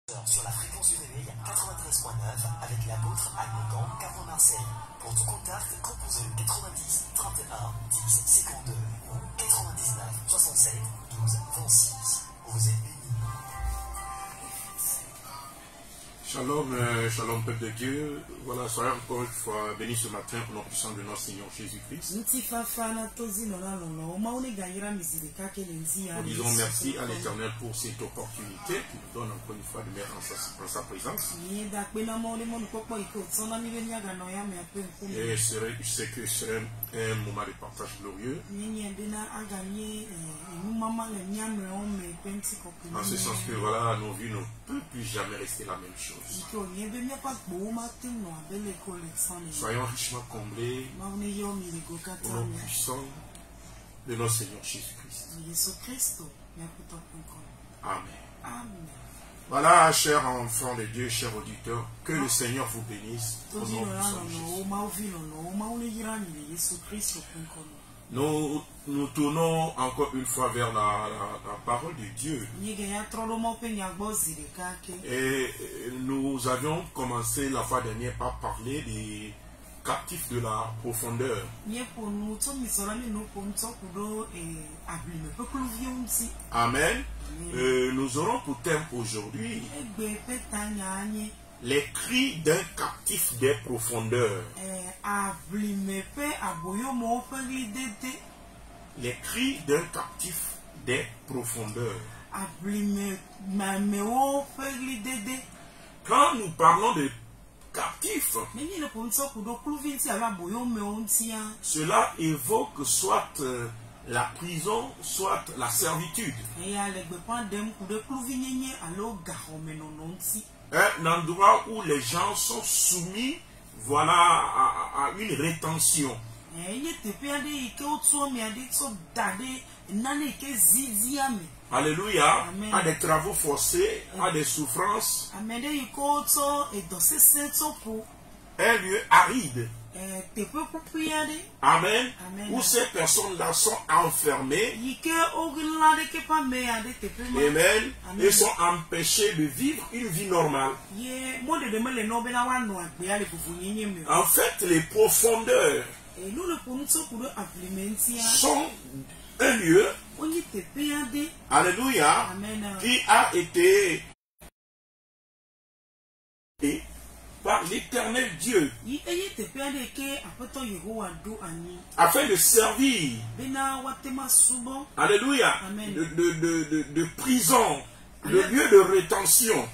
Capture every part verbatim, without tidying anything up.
Sur la fréquence du réveil quatre-vingt-treize point neuf avec l'apôtre Almodan Caron Marseille. Pour tout contact, composez le quatre-vingt-dix, trente et un, dix, cinquante-deux ou quatre-vingt-dix-neuf, soixante-sept, douze, vingt-six. Vous êtes bénis. Shalom, euh, shalom peuple de Dieu. Voilà, soyez encore une fois bénis ce matin au nom puissant de notre Seigneur Jésus-Christ. Nous disons merci à l'Éternel pour cette opportunité qui nous donne encore une fois de mettre en sa, en sa présence. Et je sais que c'est un moment de partage glorieux. En ce sens que voilà, nos vies ne peuvent plus jamais rester la même chose. Soyons richement comblés au nom puissant de notre Seigneur Jésus-Christ. Amen. Amen. Voilà, chers enfants de Dieu, chers auditeurs, que le Seigneur vous bénisse au nom de Jésus. Nous nous tournons encore une fois vers la, la, la parole de Dieu. Et nous avions commencé la fois dernière par parler des captifs de la profondeur. Amen. Euh, nous aurons pour thème aujourd'hui les cris d'un captif des profondeurs. Les cris d'un captif des profondeurs. Quand nous parlons de captif, cela évoque soit euh, la prison, soit la servitude. Un endroit où les gens sont soumis, voilà, à, à une rétention. Alléluia. Amen. À des travaux forcés, à des souffrances. Un lieu aride. Amen. Amen. Où ces personnes-là sont enfermées. Amen. Et sont empêchées de vivre une vie normale. En fait, les profondeurs sont un lieu, alléluia, Amen, qui a été et par l'Éternel Dieu afin de servir, alléluia, de, de, de, de, de prison, de lieu de rétention.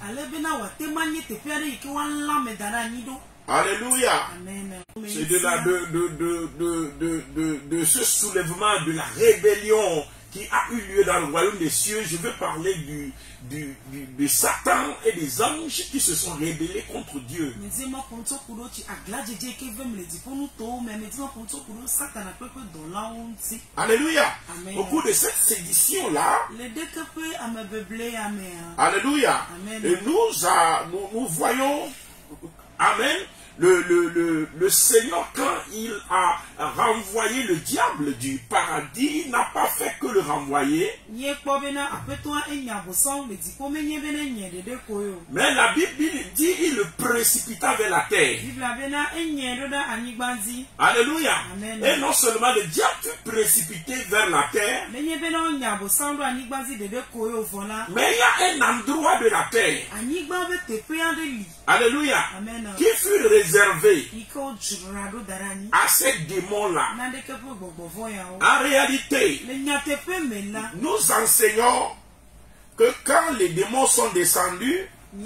Alléluia. C'est de, la, de, de, de, de, de, de, de ce soulèvement de la rébellion qui a eu lieu dans le royaume des cieux. Je veux parler du, du, du, de Satan et des anges qui se sont rébellés contre Dieu. Alléluia. Amen. Au cours de cette sédition-là, alléluia, Amen. Et nous, a, nous, nous voyons, amen, Le, le, le, le Seigneur, quand il a renvoyé le diable du paradis, n'a pas fait que le renvoyer. Mais la Bible dit il le précipita vers la terre. Alléluia. Amen. Et non seulement le diable fut précipité vers la terre, mais il y a un endroit de la terre, alléluia, Amen, qui fut réservé à ces démons-là. En réalité, nous enseignons que quand les démons sont descendus, il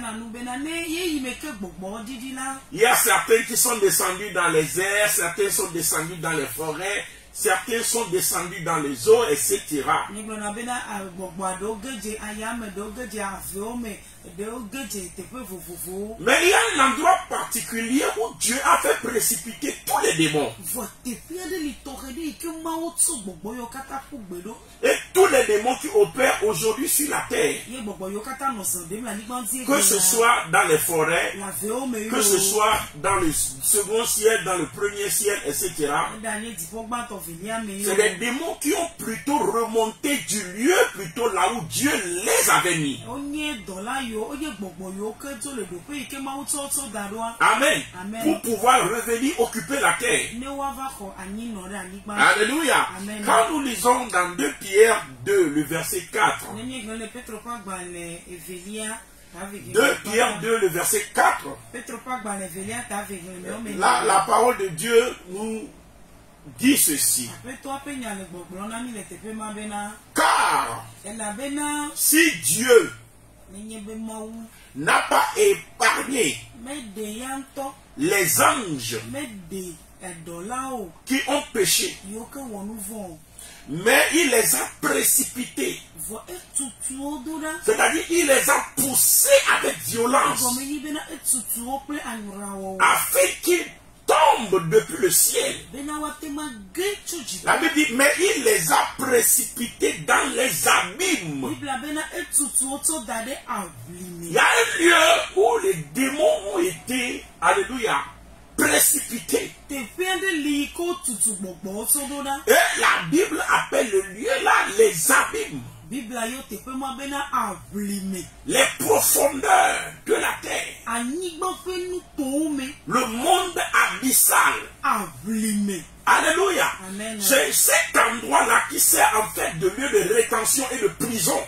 y a certains qui sont descendus dans les airs, certains sont descendus dans les forêts, certains sont descendus dans les eaux, et cetera. Mais il y a un endroit particulier où Dieu a fait précipiter tous les démons. Et tous les démons qui opèrent aujourd'hui sur la terre, que ce soit dans les forêts, que ce soit dans le second ciel, dans le premier ciel, et cetera, c'est des démons qui ont plutôt remonté du lieu, plutôt là où Dieu les avait mis. Amen. Amen. Pour pouvoir revenir occuper la terre. Alléluia. Amen. Quand nous lisons dans deux Pierre deux, le verset quatre. deux Pierre deux, le verset quatre. Là, la parole de Dieu nous dit ceci. Car si Dieu n'a pas épargné les anges qui ont péché, mais il les a précipités, c'est-à-dire il les a poussés avec violence, afin qu'ils tombent depuis le ciel. La Bible dit, mais il les a précipités dans les abîmes. Il y a un lieu où les démons ont été, alléluia, précipités. Et la Bible appelle le lieu là les abîmes. Les profondeurs de la terre. Le monde abyssal. Alléluia. C'est cet endroit-là qui sert en fait de lieu de rétention et de prison.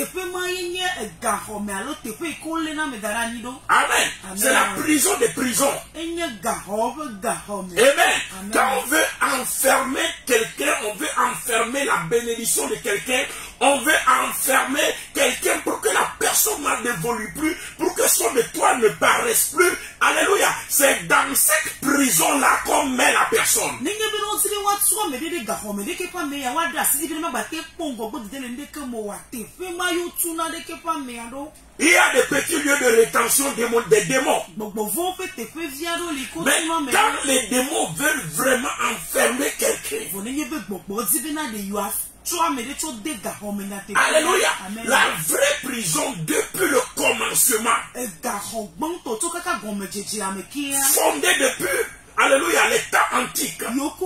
Amen. C'est la prison des prisons. Amen. Quand on veut enfermer quelqu'un, on veut enfermer la bénédiction de quelqu'un, on veut enfermer quelqu'un pour que la personne n'évolue plus, pour que son étoile ne paraisse plus. Alléluia. C'est dans cette prison-là qu'on met la personne. Il y a des petits lieux de rétention des démons. Mais quand les démons veulent vraiment enfermer quelqu'un, alléluia, la vraie prison depuis le commencement, fondée depuis, alléluia, l'état antique.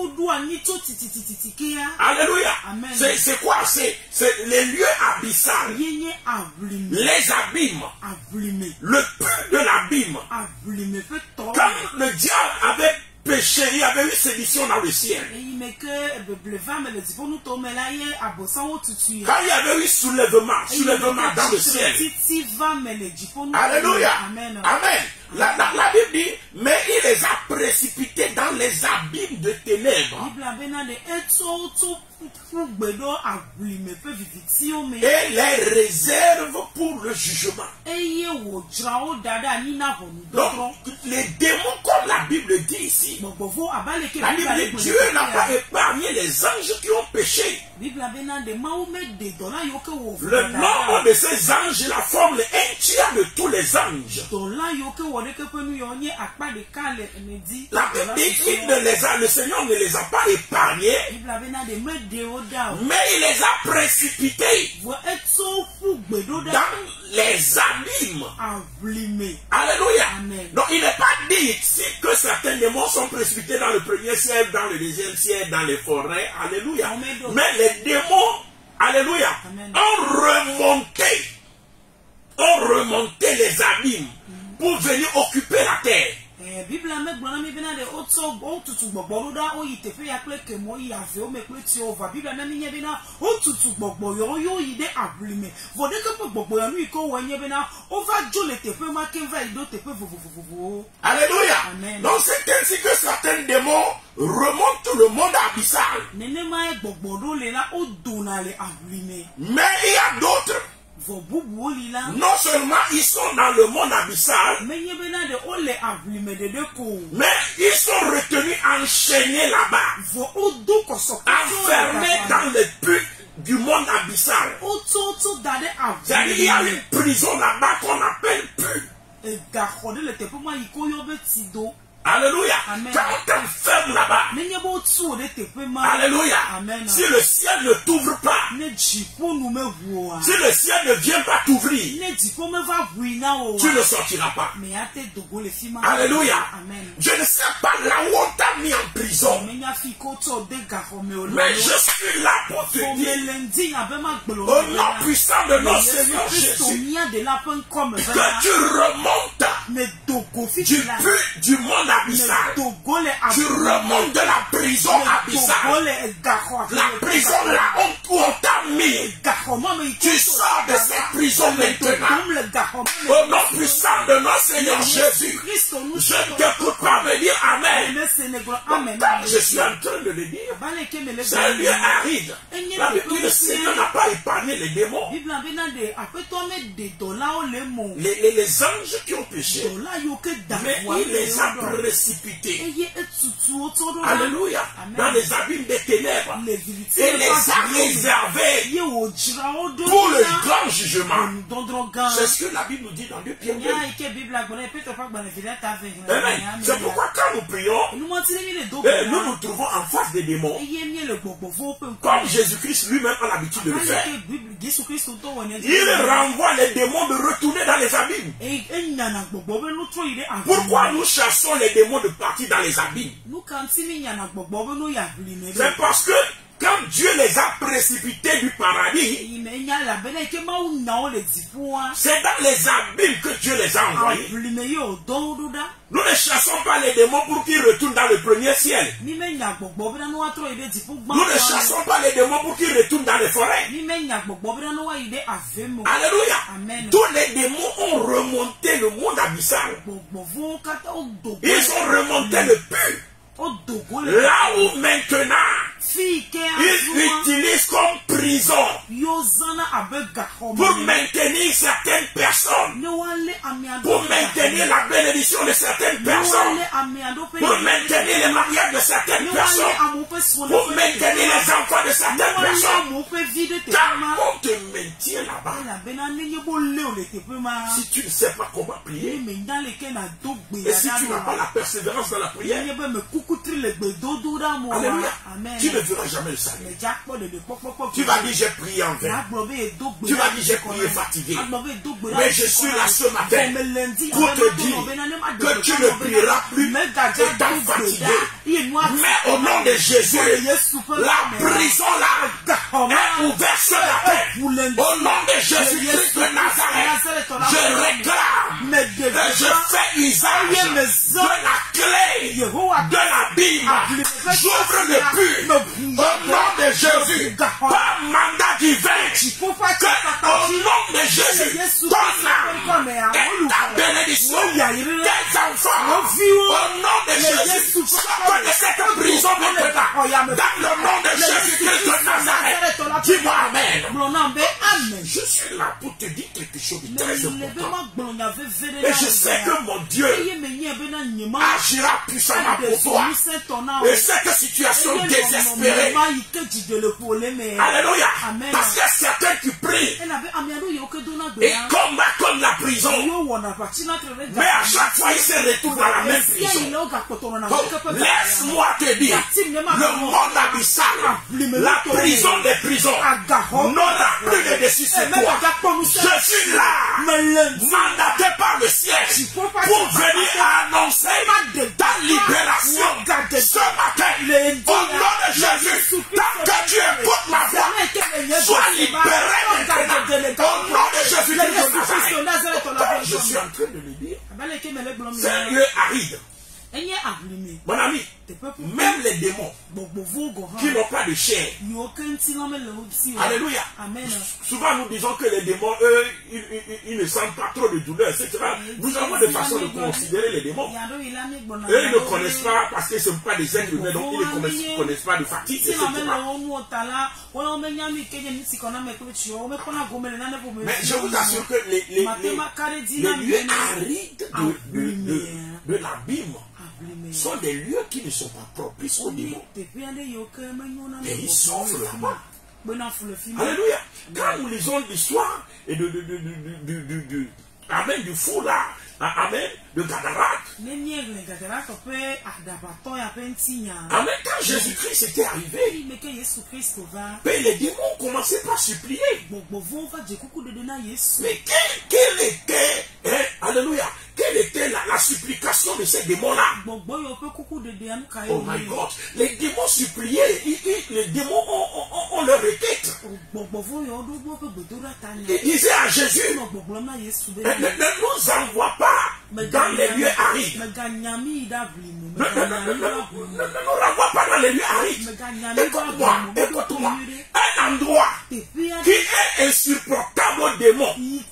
Alléluia. C'est quoi? C'est les lieux abyssales. Les abîmes. Le puits de l'abîme. Quand le diable avait péché, il y avait eu sédition dans le ciel. Quand il y avait eu soulèvement, soulèvement dans le ciel. Alléluia. Amen. Amen. La, la, la Bible dit, mais il les a précipités dans les abîmes de ténèbres. Et les réserve pour le jugement. Donc, les démons, comme la Bible dit ici, la Bible dit, Dieu n'a pas épargné les anges qui ont péché. Le nombre de ces anges la forme un tiers de tous les anges. La Bible dit, il ne les a, le Seigneur ne les a pas épargnés, mais il les a précipités dans les abîmes. Alléluia. Donc il n'est pas dit ici que certains démons sont précipités dans le premier ciel, dans le deuxième ciel, dans les forêts. Alléluia. Mais les démons, alléluia, ont remonté, ont remonté les abîmes pour venir occuper la terre. Alléluia. Donc c'est ainsi que certains démons remontent le monde abyssal. Mais il y a d'autres. Non seulement ils sont dans le monde abyssal, mais ils sont retenus, enchaînés là-bas, enfermés dans le puits du monde abyssal. C'est-à-dire qu'il y a une prison là-bas qu'on appelle puits. Alléluia. Quand on t'enferme là-bas. Alléluia. Si le ciel ne t'ouvre pas. Si le ciel ne vient pas t'ouvrir. Tu ne sortiras pas. Alléluia. Je ne sais pas là où on t'a mis en prison. Mais je suis là pour te dire. Au nom puissant de notre Seigneur Jésus. Que tu remontes du but du monde abyssal. Tu remontes de la prison abyssale. La prison là où on t'a mis. Tu sors de cette prison maintenant. Au nom puissant de notre Seigneur Jésus. Je ne t'écoute pas me dire Amen. Donc, je suis en train de le dire. C'est un lieu aride. La Bible dit le Seigneur n'a pas épargné les démons. Les, les, les anges qui ont péché. Mais il les a précipités. Alléluia. Dans les abîmes des ténèbres. Et les a réservés pour le grand jugement. C'est ce que la Bible nous dit dans deux Pierre. C'est pourquoi quand nous prions, nous nous trouvons en face des démons. Comme Jésus-Christ lui-même a l'habitude de le faire. Il renvoie les démons de retourner dans les abîmes. Pourquoi nous chassons les démons de partir dans les abîmes? C'est parce que quand Dieu les a précipités du paradis, c'est dans les abîmes que Dieu les a envoyés. Nous ne chassons pas les démons pour qu'ils retournent dans le premier ciel. Nous ne chassons pas les démons pour qu'ils retournent dans les forêts. Alléluia. Tous les démons ont remonté le monde abyssal. Ils ont remonté le puits. Là où maintenant ils utilisent comme prison pour maintenir certaines personnes, pour maintenir la bénédiction de certaines personnes, pour maintenir les mariages de certaines personnes, pour maintenir les enfants de certaines personnes. Quand on te maintient là-bas, si tu ne sais pas comment prier, et si tu n'as pas la persévérance dans la prière, alléluia, tu ne verras jamais le salut. Tu vas dire j'ai prié en vain. Tu vas dire j'ai prié fatigué. Mais je suis là ce matin pour te dire que tu ne prieras plus étant fatigué. Mais au nom de Jésus, la prison là est ouverte ce matin. Au nom de Jésus-Christ de Nazareth, je réclame et je fais usage de la clé de l'abîme. J'ouvre le puits au nom de Jésus par mandat divin. Que au nom de Jésus, ton âme et ta bénédiction, tes enfants, au nom de Jésus, sortent de cette prison maintenant. Dans le nom de Jésus-Christ de Nazareth, dis-moi Amen. Je suis là pour te dire quelque chose de très important. Et je sais que mon Dieu agira puissamment pour toi. Et cette situation désespérée. Alléluia. Parce qu'il y a certains qui prient et combattent comme la prison. Mais à chaque fois, ils se retrouvent dans la même prison. Donc, laisse-moi te dire, le monde abyssal, la prison des prisons, n'aura plus de dessus sur toi. Je suis là, mandaté par le ciel, pour venir annoncer ta libération ce matin. Au nom de Jésus, tant que tu écoutes ma voix, sois libéré maintenant. Au nom de Jésus, je suis en train de le dire. C'est un lieu aride. Mon ami, même les démons qui n'ont pas de chair. Alléluia. Souvent nous disons que les démons, eux, ils, ils, ils ne sentent pas trop de douleur, et cetera. Nous avons des façons de considérer les démons. Eux, ils ne connaissent pas parce que ce ne sont pas des êtres humains, donc ils ne connaissent, connaissent pas de fatigue, et cetera. Mais je vous assure que les, les, les, les lieux arides de, de, de, de l'abîme sont des lieux qui ne sont pas propices aux démons. Et ils souffrent là-bas. Alléluia. Quand nous lisons l'histoire et de, de, de, de, de, de, de, Amen, du fou là, Amen. De cataracte. Amen. Quand Jésus-Christ était arrivé, ben, les démons commençaient par supplier. Mais quelle, quelle était, hein, alléluia, quelle était la, la supplication de ces démons-là? Oh my God. Les démons suppliaient. Ils, ils, les démons ont, ont, ont leur requête. Ils disaient à Jésus, ne, ne, ne nous envoie pas dans les lieux arides. Ne, ne, ne, ne, ne, ne nous renvoie pas dans les lieux arides. Écoute-moi, écoute-moi. Un endroit qui est insupportable aux démons.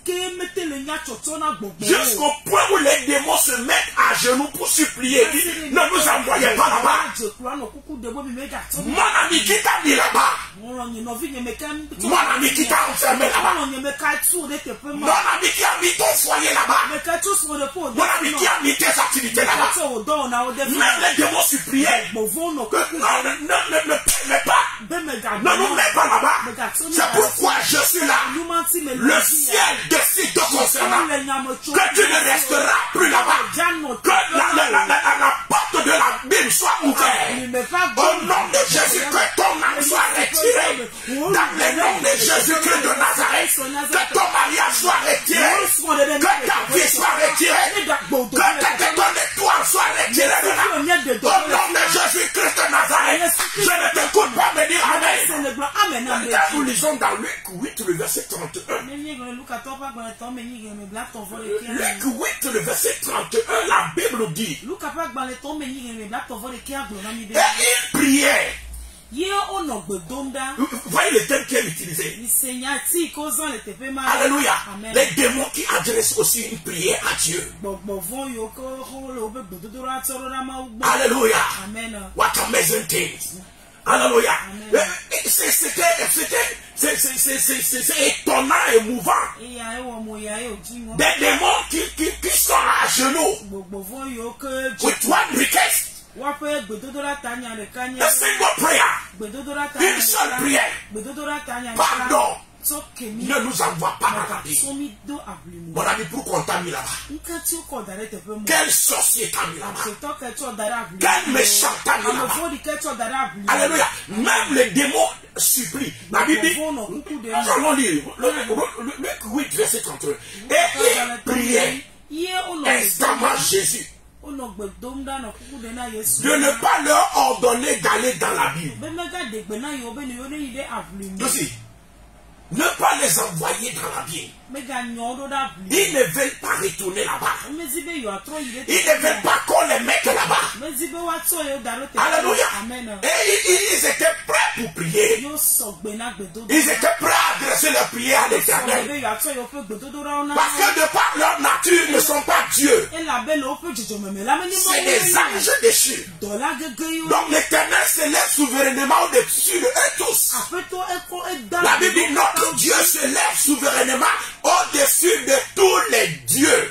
Jusqu'au point où les démons se mettent à genoux pour supplier. Ne nous envoyez pas là-bas. Mon ami qui t'a mis là-bas. Mon ami qui t'a enfermé là-bas. Mon ami qui a mis ton foyer là-bas. Mon ami qui a mis tes activités là-bas. Même les démons suppliaient. Que non, ne, ne, ne, ne permets pas. Ne nous mets pas là-bas. C'est pourquoi je suis là. Le ciel décide de concernant. Que tu ne resteras plus là-bas. Que la, la, la, la, la, la porte de la Bible soit ouverte. Au nom de Jésus, que ton âme soit retirée. Dans le nom de Jésus-Christ de Nazareth. Que ton mariage soit retiré. Que ta vie soit retirée. Que ton étoile soit retirée de là. Au nom de Jésus-Christ de Nazareth. Je ne t'écoute pas me dire Amen. Nous lisons dans Luc huit, le verset trente et un. Luc huit, le verset trente et un, la Bible dit. Et il priait. Vous voyez le terme qui est utilisé. Alléluia. Les démons qui adressent aussi une prière à Dieu. Alléluia. What amazing things. Alléluia. C'est étonnant et émouvant. Des démons qui, qui, qui sont à genoux. With one request. A single prayer. Une seule prière. Pardon. Ne nous envoie pas dans la vie. Mon ami, pourquoi on t'a mis là-bas? Quel sorcier t'a mis là-bas? Quel méchant t'a mis là-bas? Alléluia. Même les démons supplient. La Bible dit, nous allons lire Luc huit, verset trente et un. Et il priait instamment Jésus de ne pas leur ordonner d'aller dans la Bible. Aussi, ne pas les envoyer dans la Bible. Ils ne veulent pas retourner là-bas. Ils ne veulent pas qu'on les mette là-bas. Alléluia. Et ils étaient prêts pour prier. Ils étaient prêts à adresser leur prière à l'Éternel. Parce que de par leur nature, ils ne sont pas Dieu. C'est des anges déchus. Donc l'Éternel se lève souverainement au-dessus de eux tous. La Bible dit notre Dieu se lève souverainement au-dessus de tous les dieux.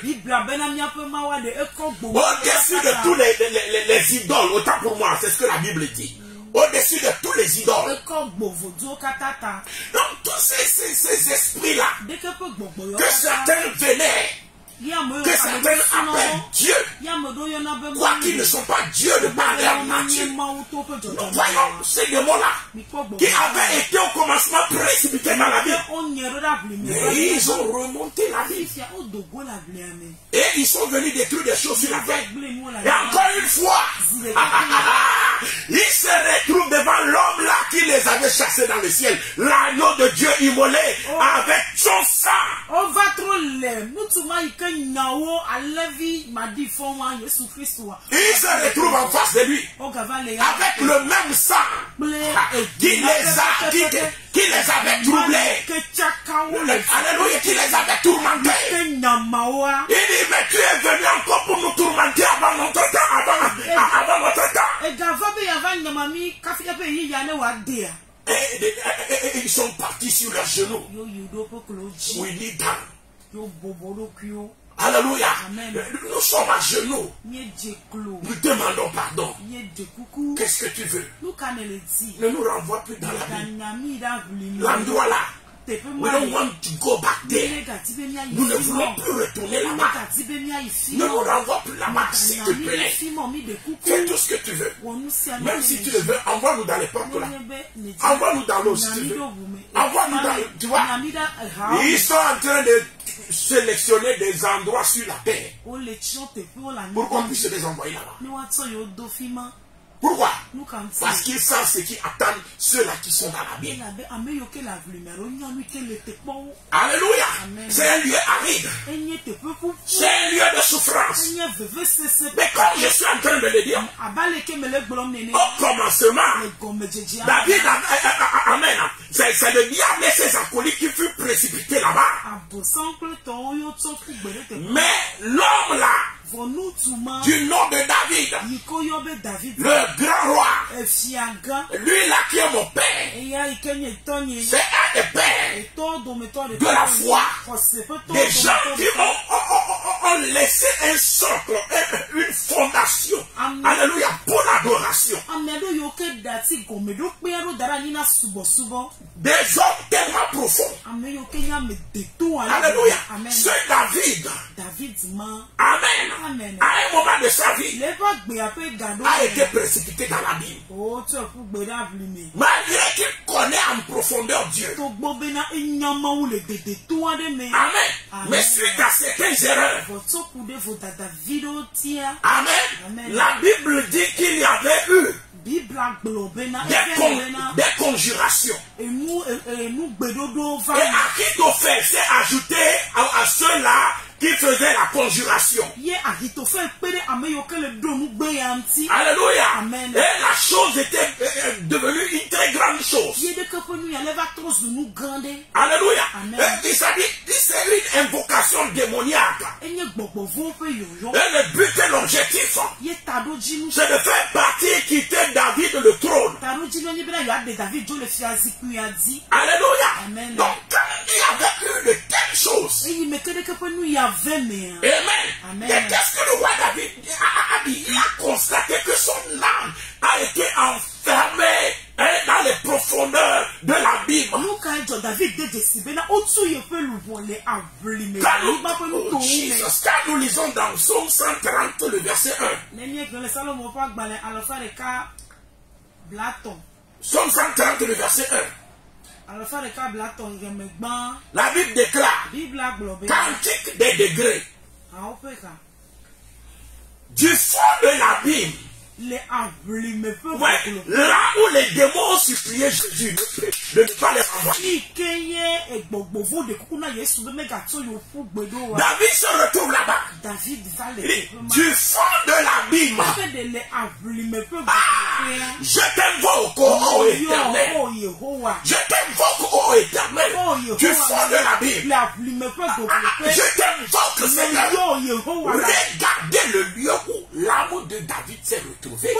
Au-dessus de tous les, les, les, les idoles. Autant pour moi, c'est ce que la Bible dit. Au-dessus de tous les idoles. Donc tous ces, ces, ces esprits-là, que certains venaient, que certains appellent Dieu, quoi qu'ils ne sont pas Dieu de par leur nature. Nous voyons ces démons-là qui avaient été au commencement précipités dans la vie. Mais ils ont remonté la vie. Et ils sont venus détruire des choses sur la terre. Et encore une fois, ils se retrouvent devant l'homme là qui les avait chassés dans le ciel. L'agneau de Dieu immolé avec son sang. Il se retrouve en face de lui avec le même sang qui les, a, qui, qui les avait troublés. Alléluia, qui les avait tourmentés. Il dit, mais tu es venu encore pour nous tourmenter avant notre temps, avant, avant notre temps. Et, et, et, et ils sont partis sur leurs genoux. We need down. Alléluia. Nous sommes à genoux. Nous demandons pardon. Qu'est-ce que tu veux? Ne nous renvoie plus dans la vie. L'endroit là We don't want to go back there. Nous ne voulons plus retourner là-bas. Ne nous renvoie plus là-bas, s'il te plaît. Fais tout ce que tu veux. Même si tu le veux, envoie-nous dans les portes là. Envoie-nous dans l'eau si tu veux. Envoie-nous dans le... Tu vois, ils sont en train de sélectionner des endroits sur la terre pour qu'on puisse les envoyer là-bas. Pourquoi? Parce qu'ils savent ce qui attendent ceux-là qui sont dans la Bible. Alléluia. C'est un lieu aride. C'est un lieu de souffrance. Mais comme je suis en train de le dire, au commencement, David, amen, c'est le diable et ses acolytes qui furent précipités là-bas. Mais l'homme là, du nom de David, le grand roi, lui là qui est mon père, c'est un des pères de la foi, des gens qui ont, ont, ont laissé un socle, une fondation, alléluia, pour l'adoration. Des hommes tellement profonds, alléluia, c'est David, amen. Amen. À un moment de sa vie, a été précipité dans l'abîme. Malgré qu'il connaît en profondeur Dieu. Amen. Amen. Mais suite à certaines erreurs, amen. Amen. La Bible dit qu'il y avait eu des, con, des conjurations. Et Ahithophel s'est ajouté à, à ceux-là qui faisait la conjuration. Alléluia. Amen. Et la chose était devenue une très grande chose. Alléluia. Et ça dit, c'est une invocation démoniaque. Et le but et l'objectif, c'est de faire partir, quitter David le trône. Alléluia. Amen. Donc, il y avait eu de telles choses. Amen. Amen. Et qu'est-ce que le roi David a dit? Il a constaté que son âme a été enfermée hein, dans les profondeurs de l'abîme. Quand nous, oh, Jesus, quand nous lisons dans Psaume cent trente, le verset un. Psaume cent trente, le verset un. La Bible déclare cantique des degrés. Du fond de l'abîme, ouais, là où les démons suppliaient Jésus de ne pas les renvoyer. David se retrouve là-bas. Du fond de l'abîme, ah, je t'invoque, ô Éternel. Je t'invoque, ô Éternel. Du fond de l'abîme, ah, je t'invoque, Seigneur. Regardez le lieu où l'âme de David s'est retrouvée.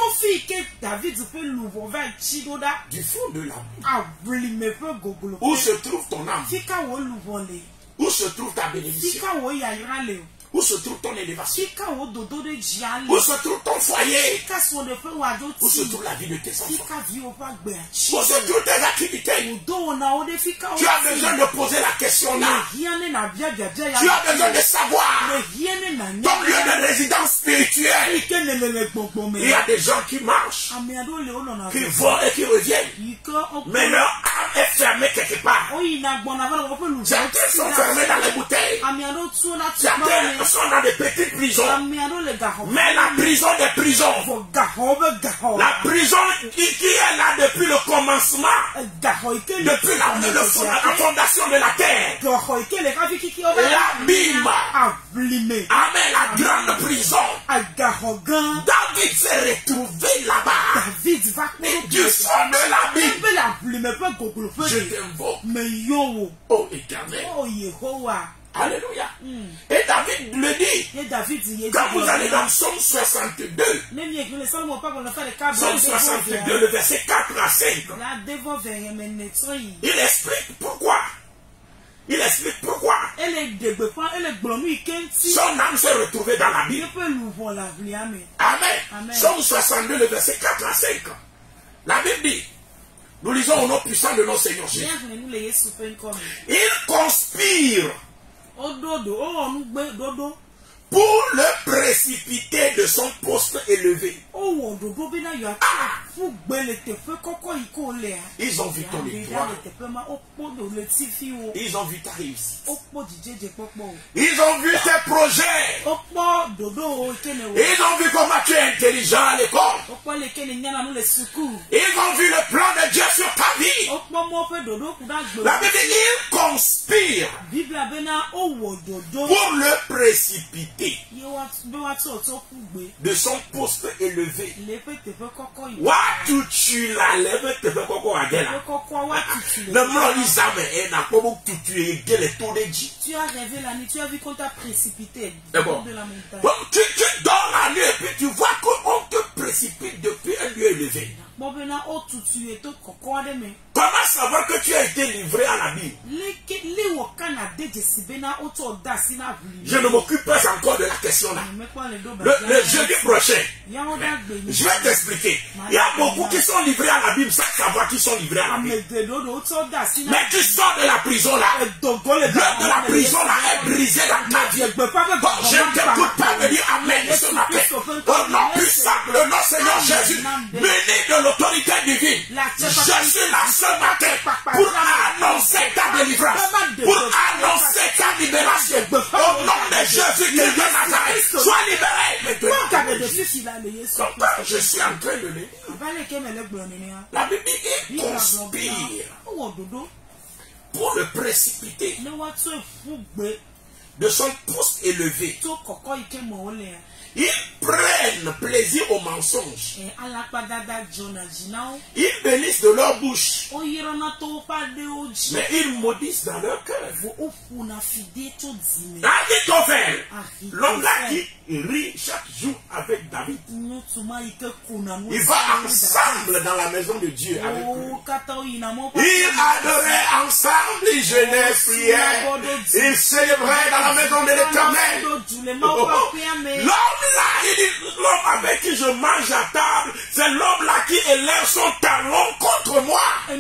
Du fond de l'abîme. Où se trouve ton âme? Où se trouve ta bénédiction? Où se trouve ton élévation? Où se trouve ton foyer? Où se trouve la vie de tes enfants? Où se trouvent tes activités? Tu as besoin de poser la question là. Tu as besoin de savoir ton lieu de résidence spirituelle. Il y a des gens qui marchent, qui vont et qui reviennent, mais leur âme est fermée quelque part. Certains sont fermés dans les bouteilles. Certains sont dans des petites prisons. Mais la prison des prisons, la prison qui, qui est là depuis le commencement, depuis la, le, la fondation de la terre, l'abîme, amen, la grande prison. David s'est retrouvé là-bas. Du fond de l'abîme, je t'invoque, oh Éternel. Alléluia. Mm. Et David le dit. David, quand vous allez dans Psaume soixante-deux, Psaume soixante-deux, le verset quatre à cinq, il explique pourquoi. Il explique pourquoi. Son âme s'est retrouvée dans la Bible. Amen. Amen. Psaume soixante-deux, le verset quatre à cinq. La Bible dit, Nous lisons au nom puissant de notre Seigneur Jésus. Il conspire pour le précipiter de son poste élevé. Ah. Ils ont vu ton étoile. Ils ont vu ta réussite. Ils ont vu tes projets. Ils ont vu comment tu es intelligent à l'école. Ils ont vu le plan de Dieu sur ta vie. La Bible dit il conspire pour le précipiter de son poste élevé. Watu tu la lève te fait koko agela. Le monde isame et n'a pas beaucoup tu es gele tout de dit. Tu as rêvé la nuit, tu as vu qu'on t'a précipité de la montagne. Tu, tu dors la nuit et puis tu vois qu'on te précipite depuis un lieu élevé. Comment savoir que tu as été livré à la Bible? Je ne m'occupe pas encore de la question là. Le, le jeudi prochain, je vais t'expliquer. Il y a beaucoup qui sont livrés à la Bible sans savoir qu'ils sont livrés à la Bible. Mais tu sors de la prison là. L'œuvre de la prison là est brisée dans ta vie. Je ne t'écoute pas me dire Amen ce matin. Au nom puissant, le nom Seigneur Jésus, béni de l'autorité divine. Je suis là ce matin pour annoncer ta délivrance, pour annoncer ta libération. Au nom de Jésus de Nazareth, sois libéré maintenant. Je suis en train de lire. La Bible dit il conspire pour le précipiter de son poste élevé. Ils prennent plaisir au mensonge. Ils bénissent de leur bouche. Mais ils maudissent dans leur cœur. Ahithophel, l'homme là qui rit chaque jour avec David. Il va ensemble dans la maison de Dieu avec lui. Ils adoraient ensemble, ils jeûnaient, priaient. Ils célébraient dans la maison de l'Éternel. L'homme là, il dit, l'homme avec qui je mange à table, c'est l'homme là qui élève son talon contre moi.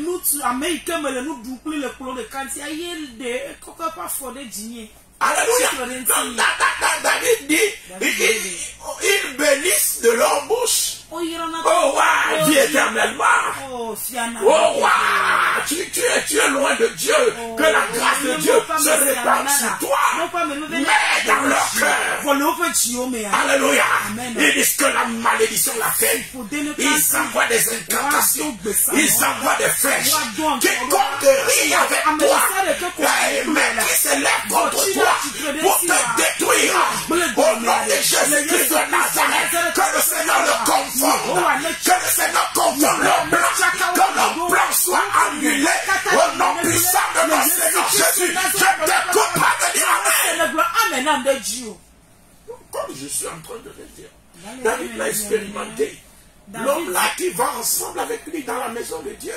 Alléluia. David dit, ils bénissent de leur bouche. Oh, wow, vis éternellement. Oh, wow, tu, tu, es, tu es loin de Dieu. Que la grâce de Dieu se répande sur toi. Mais dans leur cœur. Alléluia. Ils disent que la malédiction l'a fait. Ils envoient des incantations. Ils envoient des flèches. Quiconque rit avec toi, mais qui se lève contre toi pour te détruire. Au nom de Jésus-Christ de Nazareth, que le Seigneur le conforte. Que le Seigneur conforme leur plan. Que leur plan soit annulé. Au nom puissant de notre Seigneur Jésus, je t'écoute pas de dire Amen. Comme je suis en train de le dire, David l'a expérimenté. L'homme là qui va ensemble avec lui dans la maison de Dieu.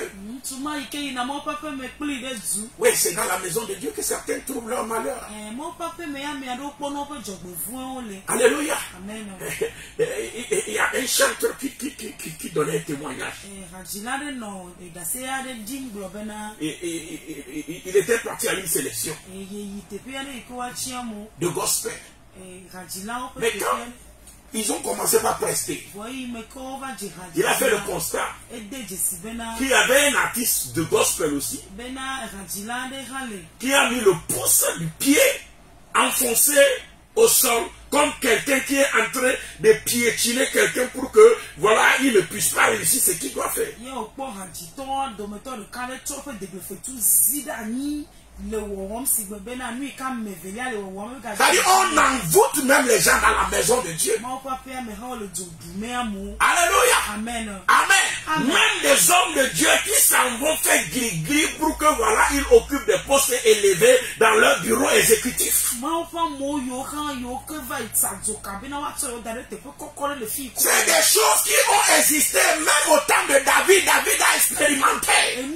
Oui, c'est dans la maison de Dieu que certains trouvent leur malheur. Alléluia. Il y a un chanteur qui, qui, qui, qui, qui donnait un témoignage. Et, et, et, il était parti à une sélection de gospel. Mais quand ils ont commencé par prester, il a fait le constat qu'il y avait un artiste de gospel aussi qui a mis le pouce du pied enfoncé au sol comme quelqu'un qui est en train de piétiner quelqu'un pour que voilà il ne puisse pas réussir ce qu'il doit faire. C'est-à-dire on envoûte même les gens dans la maison de Dieu. Alléluia. Amen. Amen. Même des hommes de Dieu qui s'en vont faire gris-gris pour que voilà ils occupent des postes élevés dans leur bureau exécutif. C'est des choses qui ont existé même au temps de David. David a expérimenté.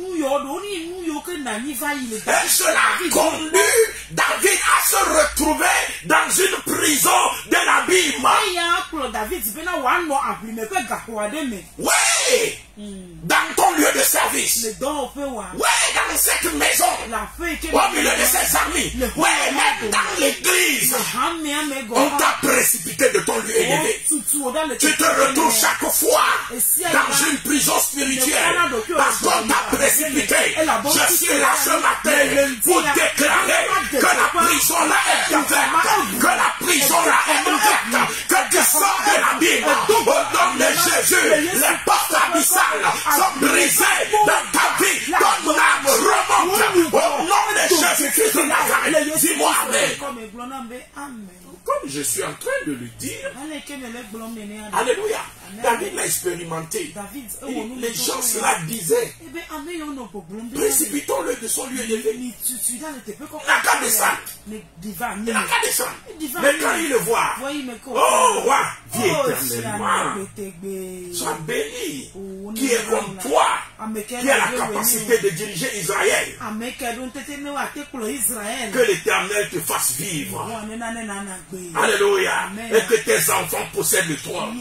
Et cela a conduit David à se retrouver dans une prison de l'abîme. Oui. dans ton lieu de service, ouais, dans cette maison, au milieu de ces amis, ouais, même dans l'église, on t'a précipité de ton lieu élevé. Tu te retrouves chaque fois dans une prison spirituelle parce qu'on t'a précipité. Je suis là ce matin pour déclarer que la prison là est ouverte, que la prison là est ouverte, que tu sors de la Bible. Au nom de Jésus, les portes abyssales sont brisées dans ta vie, ton âme remonte. Au nom de Jésus-Christ de Nazareth, dis-moi Amen. Comme je suis en train de le dire, alléluia, David l'a expérimenté. Les gens cela disaient, précipitons-le de son lieu élevé. Il n'a qu'à descendre. Il n'a qu'à descendre. Mais quand il le voit, oh roi, vis éternellement, sois béni, qui est comme toi, qui a la capacité de diriger Israël. Que l'Éternel te fasse vivre. Alléluia. Et que tes enfants possèdent le trône.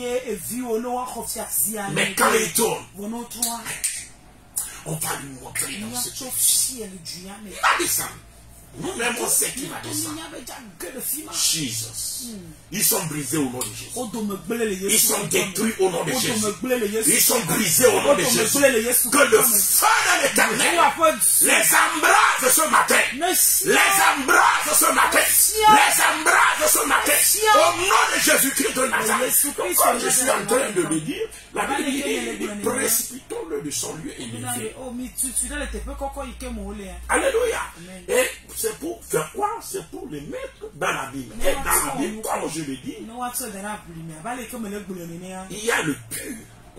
Mais quand il tourne, on va lui montrer dans ce texte. Il va descendre. Nous-mêmes, on sait qu'il va descendre. Jesus. Ils sont brisés au nom de Jésus. Ils sont détruits au nom de Jésus. Ils sont brisés au nom de Jésus. Que le feu de l'Éternel les embrase ce matin. Les embrase ce matin. Les embrase ce matin. Au nom de Jésus-Christ de Nazareth. Comme je suis en train de le dire, la Bible dit, précipitons-le de son lieu élevé. Alléluia. Et c'est pour faire quoi? C'est pour les mettre dans la Bible. Et dans la Bible, comme je le dis, il y a le pur.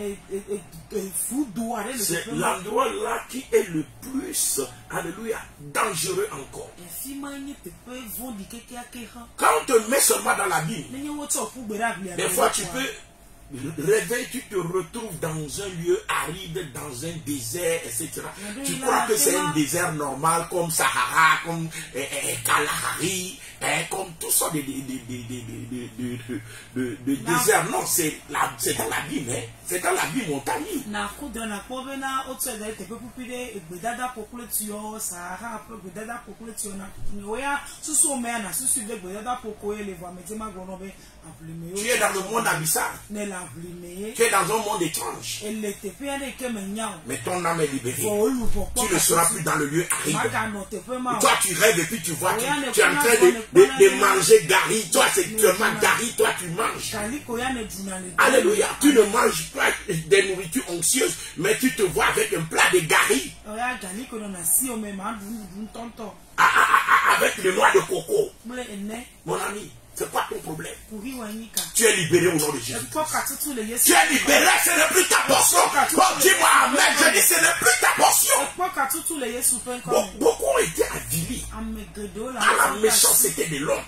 C'est l'endroit là qui est le plus, alléluia, dangereux encore. Quand on te met seulement dans la Bible, des fois tu peux rêver, tu te retrouves dans un lieu aride, dans un désert, et cetera. Tu crois que c'est un désert normal comme Sahara, comme eh, eh, Kalahari, eh, comme tout ça de, de, de, de, de, de, de, de, de désert. Non, c'est dans la Bible, hein. C'est dans la Bible montagne. Tu es dans le monde abyssal. Tu es dans un monde étrange. Mais ton âme est libérée. Tu ne seras plus dans le lieu aride. Toi, tu rêves et puis tu vois, tu, tu es en train de, de, de manger gari. Toi, c'est seulement gari, toi, tu manges. Alléluia. Tu ne manges pas des nourritures anxieuses, mais tu te vois avec un plat de gari. Avec le noix de coco. Mon ami. C'est quoi ton problème? Tu es libéré au nom de Jésus. Tu es libéré, ce n'est plus ta portion. Bon, dis-moi amen, je dis ce n'est plus ta portion. Bon, beaucoup ont été avilis à la méchanceté de l'homme.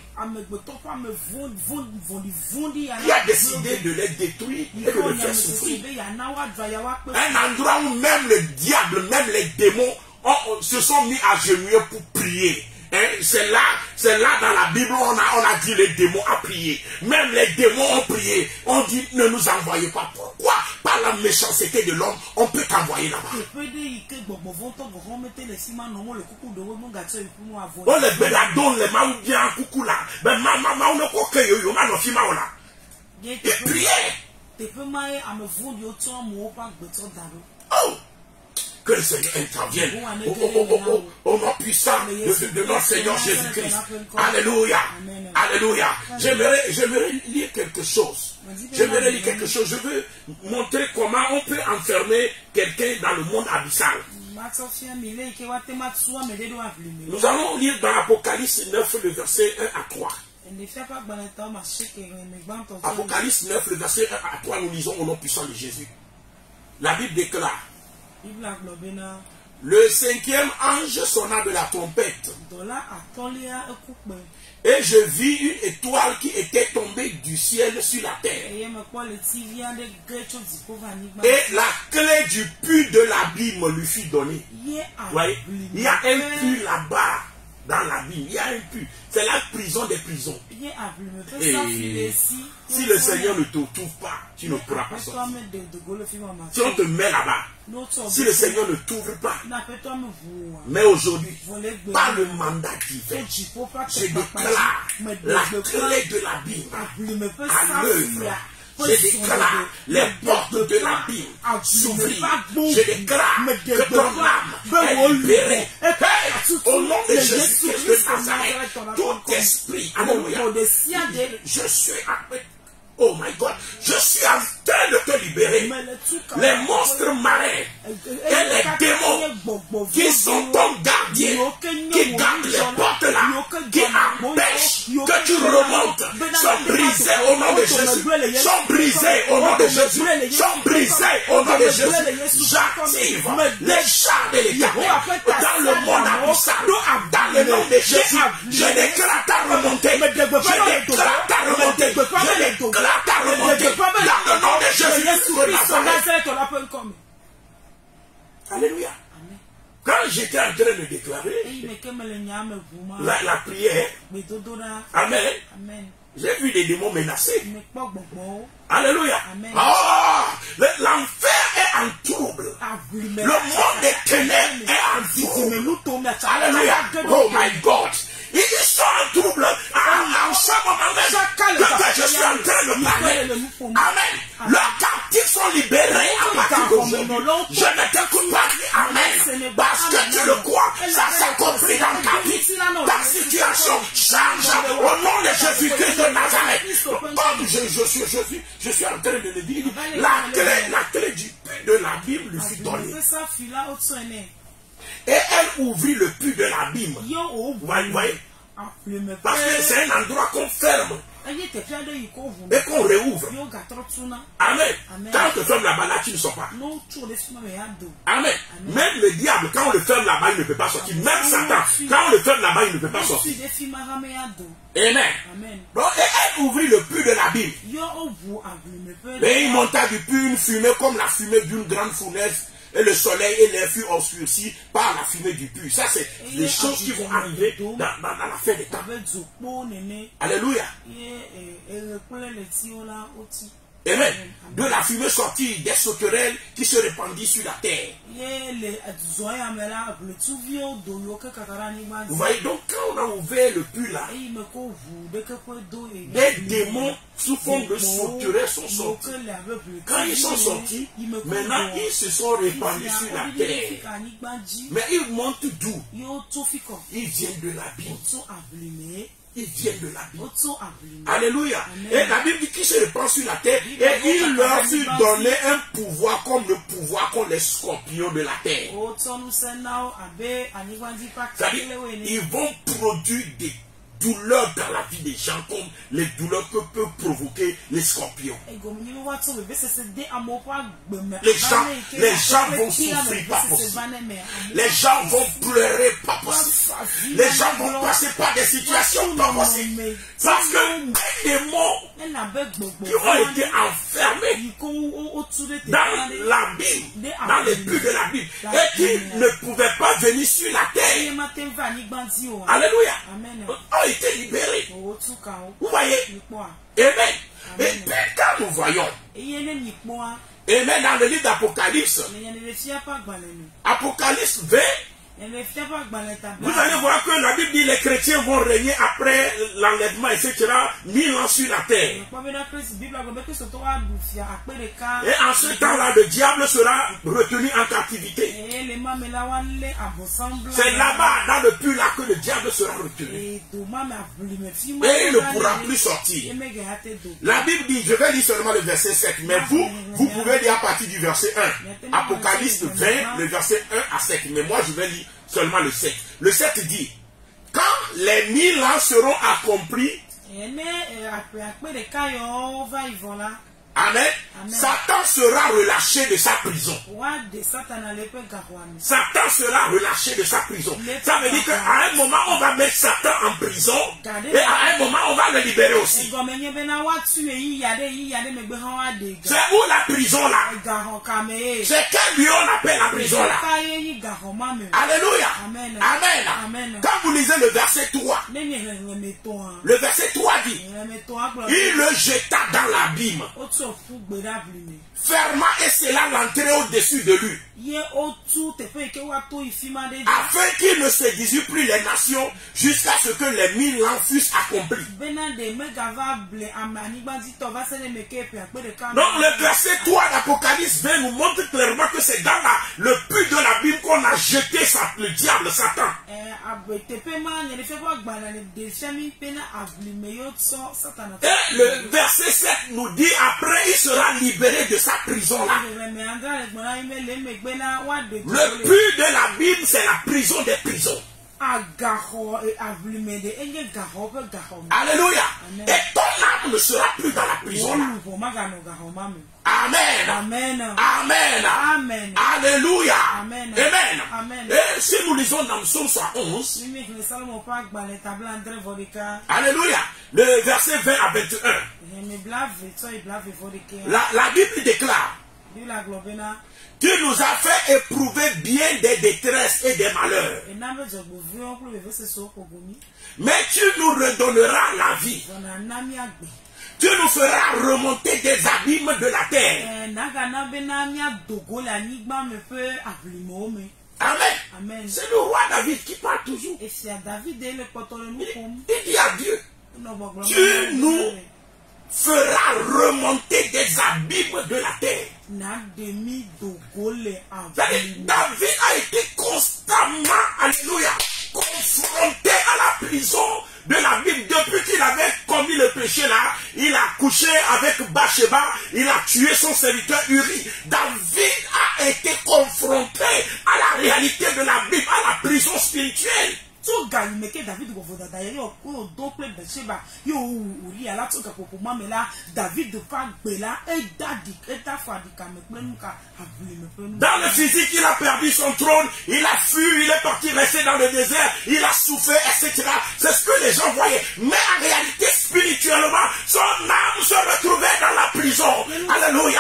Qui a décidé de les détruire et de les faire souffrir. Un endroit où même le diable, même les démons ont, se sont mis à genouiller pour prier. Hein, c'est là, c'est là dans la Bible on a, on a dit les démons à prier. Même les démons ont prié. On dit ne nous envoyez pas. Pourquoi? Par la méchanceté de l'homme, on peut t'envoyer là-bas. On les béladons, les mains bien coucou là. Mais maman, maman, on ne peut que yo, maman, fima là. Et prier. Oh! Que le Seigneur intervienne au, au, au, au, au nom puissant de, de, de notre Seigneur Jésus-Christ. Alléluia. Alléluia. J'aimerais lire quelque chose. J'aimerais lire quelque chose. Je veux montrer comment on peut enfermer quelqu'un dans le monde abyssal. Nous allons lire dans Apocalypse neuf, le verset un à trois. Apocalypse neuf, le verset un à trois, nous lisons au nom puissant de Jésus. La Bible déclare: le cinquième ange sonna de la trompette. Et je vis une étoile qui était tombée du ciel sur la terre. Et la clé du puits de l'abîme lui fut donnée. Voyez, il y a un puits là-bas. dans l'abîme. Il y a un puits. C'est la prison des prisons. Et si le Seigneur ne te trouve pas, tu ne pourras pas sortir. Si on te met là-bas, si le Seigneur ne t'ouvre pas, mais aujourd'hui, par le mandat divin, je déclare la clé de l'abîme à l'œuvre. Je déclare les portes de l'abîme s'ouvrir. Je déclare que ton âme est libérée. Hey, au nom de Jésus-Christ de Nazareth, tout esprit, alléluia, je suis avec. Oh my God, je suis en train de te libérer. Les monstres marins et les démons qui sont ton gardien, qui gardent les portes là, qui empêchent que tu remontes, sont brisés au nom de Jésus. Sont brisés au nom de Jésus. Sont brisés au nom de Jésus. J'active les chars de l'Éternel dans le monde abyssal. Dans le nom de Jésus, je déclare ta remontée. Je déclare ta remontée. Je déclare ta remontée dans le nom de Jésus de Nazareth. Alléluia. Quand j'étais en train de déclarer la, la prière, Amen, j'ai vu des démons menacés. Alléluia. Oh, l'enfer est en trouble. Le monde des ténèbres est en trouble. Alléluia. Oh my God. Ils sont en trouble en ce moment même que je suis en train de parler. Amen. Leurs captifs sont libérés à partir d'aujourd'hui. Je ne t'écoute pas. Amen. Parce que tu le crois. Ça s'accomplit dans ta vie. Ta situation change au nom de Jésus-Christ de Nazareth. Comme je, je, suis, je, suis, je suis en train de le dire, la clé, la clé du puits de l'abîme lui fut donnée. Et elle ouvrit le puits de l'abîme. Vous voyez? Parce que c'est un endroit qu'on ferme et qu'on réouvre. Amen. Quand on te ferme là-bas, là, tu ne sors pas. Amen. Même le diable, quand on le ferme là-bas, il ne peut pas sortir. Même Satan, quand on le ferme là-bas, il ne peut pas sortir. Amen. Donc, et elle ouvrit le puits de l'abîme. Et il monta du puits une fumée comme la fumée d'une grande fournaise. Et le soleil et l'air furent obscurcis par la fumée du puits. Ça, c'est les choses qui vont arriver dans, dans, dans la fin des temps. Alléluia. Amen. De la fumée sortit des sauterelles qui se répandit sur la terre. Vous voyez, donc quand on a ouvert le puits là, des démons sous forme de sauterelles sont sortis. Quand ils sont sortis, maintenant ils se sont répandus sur la terre. Mais ils montent d'où? Ils viennent de l'abîme. Ils viennent de l'abîme. Alléluia. Et la Bible dit qu'ils se répandent sur la terre et il leur fut donné un pouvoir comme le pouvoir qu'ont les scorpions de la terre. C'est-à-dire, ils vont produire des douleurs dans la vie des gens comme les douleurs que peuvent provoquer les scorpions. Les gens, les gens vont souffrir pas possible. Les gens vont pleurer pas possible. Les gens vont passer par des situations pas possibles. Parce que des démons qui ont été enfermés dans l'abîme, dans les puits de l'abîme, et qui ne pouvaient pas venir sur la terre. Alléluia. Ont été libérés. Vous voyez? Amen. Et puis quand nous voyons, amen, dans le livre d'Apocalypse, Apocalypse vingt, vous allez voir que la Bible dit que les chrétiens vont régner après l'enlèvement, et cetera, mille ans sur la terre. Et en ce temps-là, le diable sera retenu en captivité. C'est là-bas, dans le puits là, que le diable sera retenu. Et il ne pourra plus sortir. La Bible dit, je vais lire seulement le verset sept, mais vous, vous pouvez lire à partir du verset un. Apocalypse vingt, le verset un à sept. Mais moi, je vais lire seulement le sept. Le sept dit, quand les mille ans seront accomplis, Amen. Amen. Satan sera relâché de sa prison. Satan sera relâché de sa prison. Ça veut dire qu'à un moment, on va mettre Satan en prison et à un moment, on va le libérer aussi. C'est où la prison là? C'est quel lieu on appelle la prison là? Alléluia. Amen. Amen. Amen. Quand vous lisez le verset trois, le verset trois dit, il le jeta dans l'abîme, ferma et scella l'entrée au-dessus de lui, afin qu'il ne séduise plus les nations jusqu'à ce que les mille ans fussent accomplis. Donc le verset trois d'Apocalypse vingt nous montre clairement que c'est dans la, le puits de l'abîme qu'on a jeté ça, le diable, Satan. Et le verset sept nous dit après il sera libéré de sa prison là. Le puits de l'abîme, c'est la prison des prisons. Alléluia. Et ton âme ne sera plus dans la prison là. Amen. Amen. Amen. Amen. Alléluia. Amen. Amen. Amen. Et si nous lisons dans Psaume cent onze, Alléluia, le verset vingt à vingt et un, la, la Bible déclare, tu nous as fait éprouver bien des détresses et des malheurs, mais tu nous redonneras la vie. Tu nous feras remonter des abîmes de la terre. Amen. Amen. C'est le roi David qui parle toujours. Il, il dit à Dieu, tu nous feras remonter des abîmes de la terre. David a été constamment, alléluia, confronté à la prison de la Bible. Depuis qu'il avait commis le péché là, il a couché avec Bathsheba, il a tué son serviteur Uri. David a été confronté à la réalité de la Bible, à la prison spirituelle. Dans le physique, il a perdu son trône, il a fui, il est parti rester dans le désert, il a souffert, et cetera. C'est ce que les gens voyaient. Mais en réalité, spirituellement, son âme se retrouvait dans la prison. Alléluia.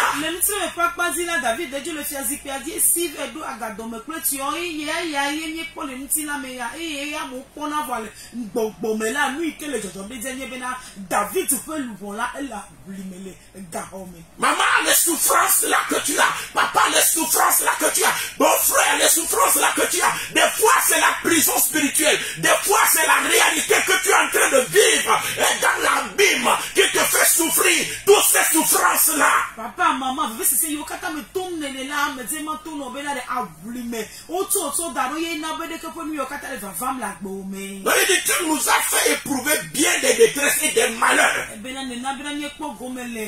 Maman, les souffrances là que tu as, papa, les souffrances là que tu as, bon frère, les souffrances là que tu as, des fois c'est la prison spirituelle, des fois c'est la réalité que tu es en train de vivre et dans l'abîme qui te fait souffrir, toutes ces souffrances là. Papa, maman, vous savez, c'est yokata me tourne les larmes, me dit, me tourne au bénin de ablimé, auto auto d'aroyer n'abede que pour nous yokata les femmes là gbomé. Il dit, tu nous as fait éprouver bien des détresses et des malheurs. Beaucoup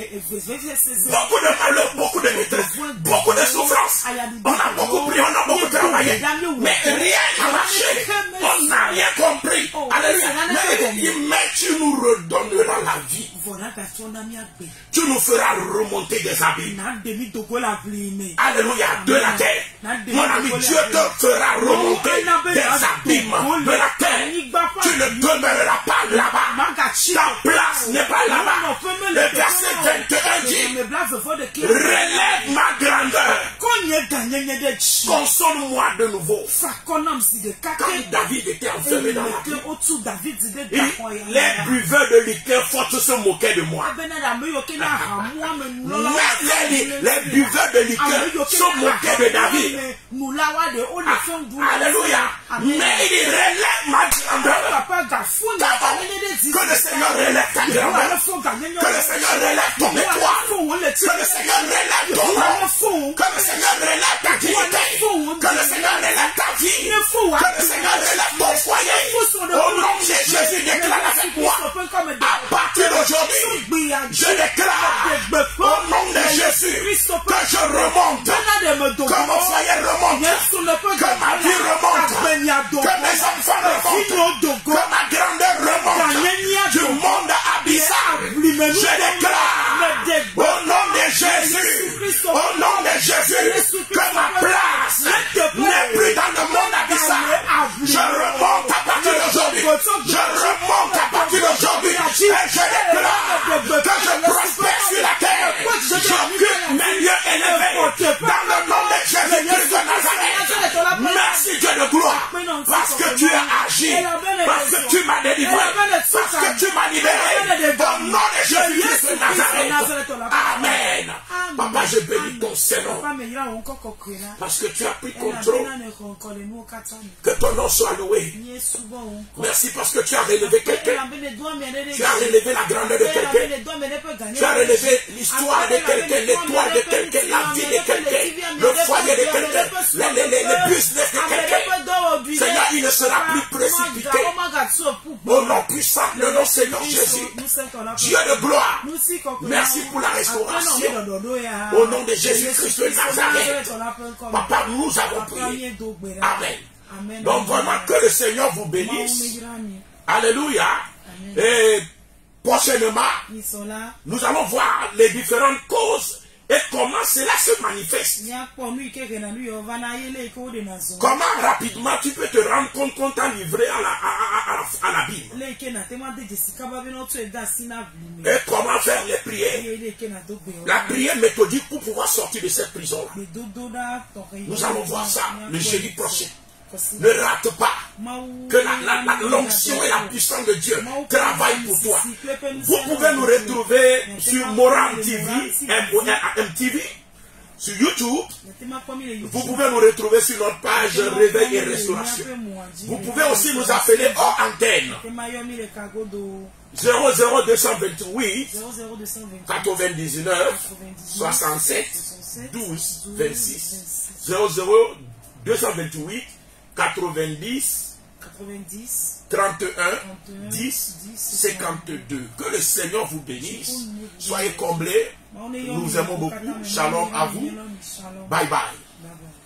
de malheurs, beaucoup de détresse, beaucoup de souffrances. On a beaucoup pris, on a beaucoup travaillé, mais rien n'a marché. On n'a rien compris. Alléluia. Mais tu nous redonneras la vie. Tu nous feras remonter des abîmes. Alléluia, de la terre. Mon ami, Dieu te fera remonter des abîmes de la terre. Tu ne demeureras pas là-bas. Ta place n'est pas là-bas. Le verset vingt et un dit, relève ma grandeur. Console-moi de nouveau. Quand David était enfermé dans la vie, les buveurs de liqueur fortes se moquaient de moi. Les, les buveurs de liqueur se moquaient de David. Alléluia. Mais il relève ma grandeur. Que le Seigneur relève ta grandeur. Que le Seigneur relève ton étoile. Que le Seigneur relève ton nom. Que le Seigneur relève ta dignité. Que le Seigneur relève ta vie. Que le Seigneur relève ton foyer. Au nom de Jésus, déclare avec moi. À partir d'aujourd'hui, je déclare au nom de Jésus que je remonte. Que mon foyer remonte. Que ma vie remonte. Que mes enfants remontent. Que ma grandeur remonte. Du monde abyssal, je déclare au nom de Dans le nom de Jésus-Christ de Nazareth. Merci Dieu de gloire. Parce que tu as agi. Parce que tu m'as délivré. Parce que tu m'as libéré. Dans le nom de Jésus-Christ de Nazareth. Amen. Papa, je bénis ton Seigneur. Parce que tu as pris contrôle. Que ton nom soit loué. Merci parce que tu as relevé quelqu'un. Tu as relevé la grandeur de quelqu'un. Tu as relevé l'histoire de quelqu'un, l'étoile de quelqu'un, la vie de quelqu'un, le foyer de quelqu'un, les, les, les, les business de quelqu'un. Seigneur, il ne sera plus précipité. Au nom puissant, le nom Seigneur Jésus. Dieu de gloire. Merci pour la restauration. Au nom de Jésus-Christ de Nazareth. Papa, nous avons prié. Amen. Donc vraiment que le Seigneur vous bénisse. Alléluia. Et prochainement, nous allons voir les différentes causes et comment cela se manifeste. Comment rapidement tu peux te rendre compte qu'on t'a livré à la, à, à, à, à l'abîme. Et comment faire les prières. La prière méthodique pour pouvoir sortir de cette prison-là. Nous allons voir ça le jeudi prochain. Ne rate pas que l'onction et la puissance de Dieu travaillent pour toi. Vous pouvez nous retrouver sur Moran T V, M T V, sur YouTube. Vous pouvez nous retrouver sur notre page Réveil et Restauration. Vous pouvez aussi nous appeler hors antenne. zéro zéro deux cent vingt-huit quatre-vingt-dix-neuf soixante-sept douze vingt-six zéro zéro deux cent vingt-huit quatre-vingt-dix, trente et un, dix, cinquante-deux. Que le Seigneur vous bénisse. Soyez comblés. Nous aimons beaucoup. Shalom à vous. Bye bye.